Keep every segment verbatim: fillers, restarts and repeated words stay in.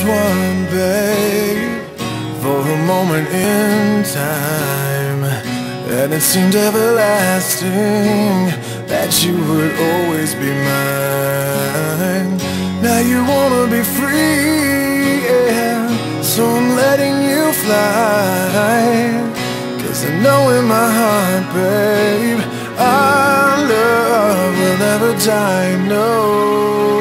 one, babe, for a moment in time, and it seemed everlasting that you would always be mine. Now you wanna be free, yeah, so I'm letting you fly. Cause I know in my heart, babe, our love will never die, no.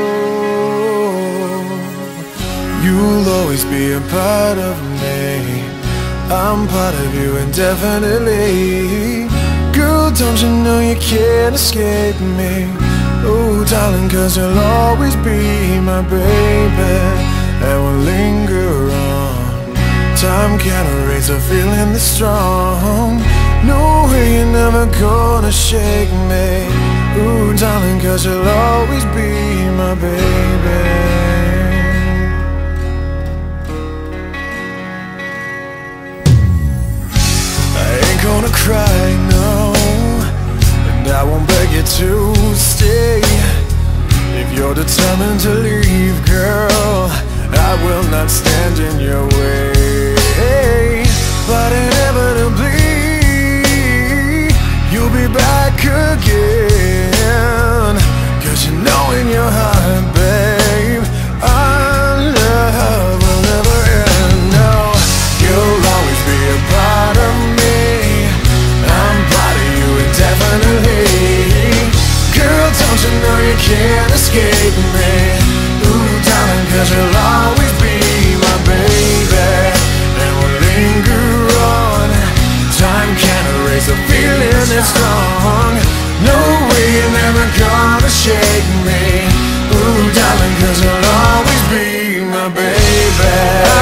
You'll always be a part of me, I'm part of you indefinitely. Girl, don't you know you can't escape me? Oh, darling, cause you'll always be my baby, and we'll linger on. Time can't erase a feeling this strong. No way, you're never gonna shake me. Ooh, darling, cause you'll always be my baby. Gonna cry, no, and I won't beg you to stay. If you're determined to leave, girl, I will not stand in your way. But inevitably, you'll be back again. Cause you know in your heart, babe, our love will never end. No, you'll always be a part of me, definitely. Girl, don't you know you can't escape me? Ooh, darling, cause you'll always be my baby, and we'll linger on. Time can't erase a feeling that's strong. No way, you're never gonna shake me. Ooh, darling, cause you'll always be my baby.